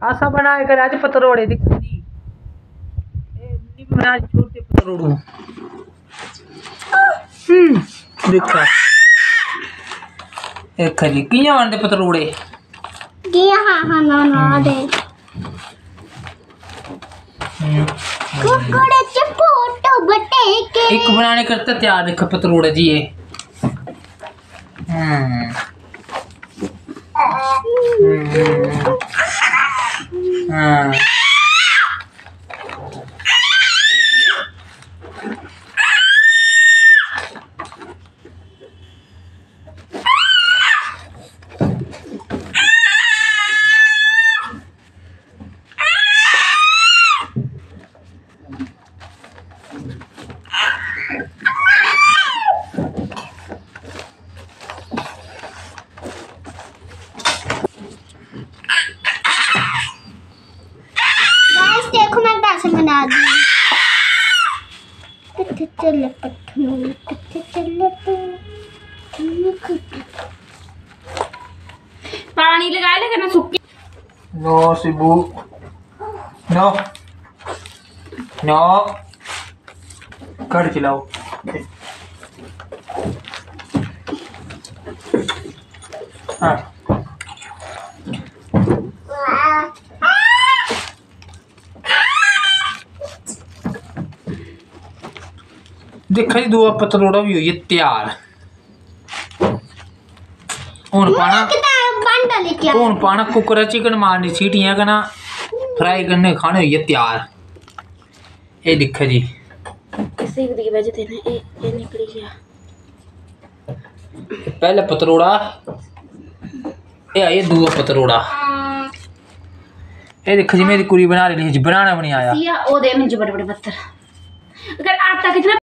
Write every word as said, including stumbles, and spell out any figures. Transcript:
आसा बना कर आज पतरोड़े दिखो जी ए बना छोटे पतरोड़ू हम्म देखा एक खली किया बनते पतरोड़े किया हां हां ना ना दे कुकुड़े के फोटो बटे के एक बनाने करता तैयार देखो पतरोड़े जी ये हम्म हाँ देखो मैं कैसे बना दी चल पत्थर चल पानी लगा ले करना सूखी नो सिबू नो नो कर खिलाओ हाँ देखा जी दो पतरोड़ा भी हुई है तैयार हुन पाना हुन पाना कुकर चिकन मारनी सीटियां करना फ्राई करने खाने हुई है तैयार ये दिखा जी किसी की वजह से ना ये ये निकल गया पहले पतरोड़ा ये आया दूआ पतरोड़ा ये देखो जी मेरी कुड़ी बना रही जी बनाना भी नहीं आया सिया ओ दे मुझे बड़े बड़े पत्थर अगर आटा कितना